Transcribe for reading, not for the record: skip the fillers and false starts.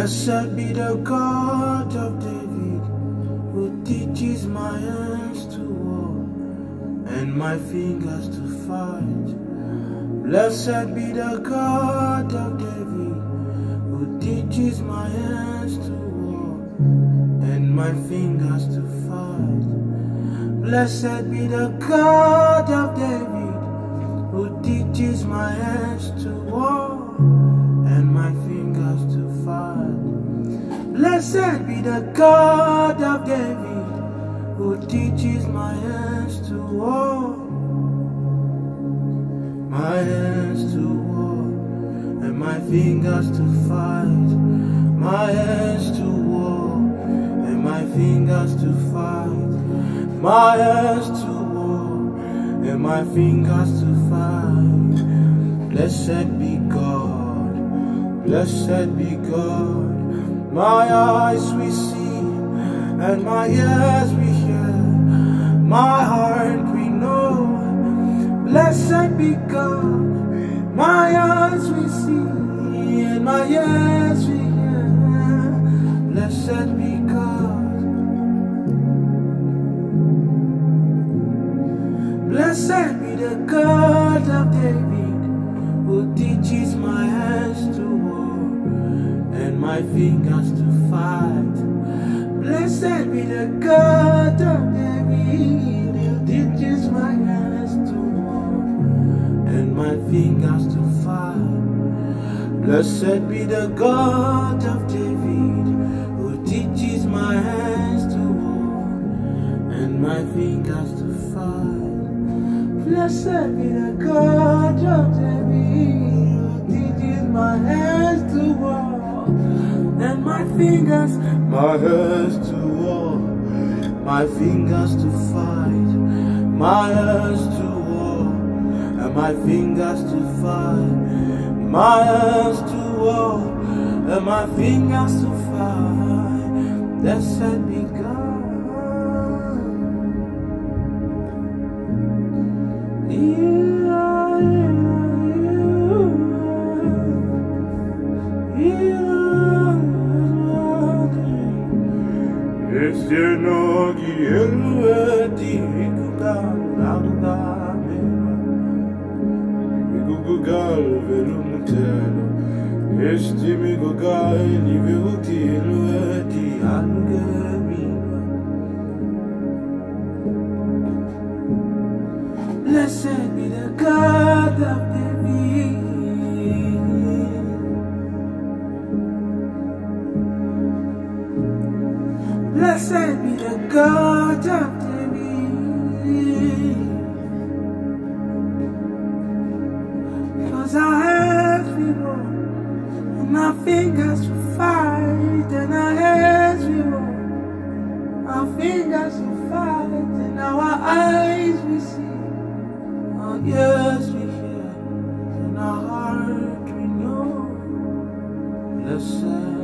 Blessed be the God of David, who teaches my hands to war and my fingers to fight. Blessed be the God of David, who teaches my hands to war and my fingers to fight. Blessed be the God of David, who teaches my hands to war and my fingers to fight. Blessed be the God of David, who teaches my hands to war, my hands to war, and my fingers to fight. My hands to war, and my fingers to fight. My hands to war, and my fingers to fight. Blessed be God, blessed be God. My eyes we see, and my ears we hear, my heart we know. Blessed be God. My eyes we see, and my ears we hear. Blessed be God. Blessed be the God of David, who teaches my hands to war and my fingers to fight. Blessed be the God of David, who teaches my hands to war and my fingers to fight. Blessed be the God of David, who teaches my hands to war and my fingers to fight. Blessed be the God of David, who teaches my hands to war and my hands to war, my fingers to fight. My hands to war, and my fingers to fight. My hands to war, and my fingers to fight. Blessed be God. Blessed be the God of David. Blessed be the God of David. Cause our hands we war, and our fingers we fight, and our hands we war, our fingers we fight, and our eyes we see, our ears we hear, and our heart we know. Blessed